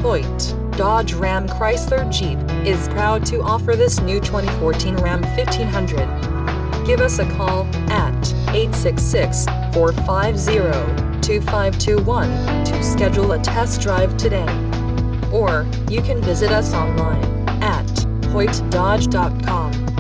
Hoyte, Dodge Ram Chrysler Jeep, is proud to offer this new 2014 Ram 1500. Give us a call at 866-450-2521 to schedule a test drive today. Or, you can visit us online at hoytedodge.com.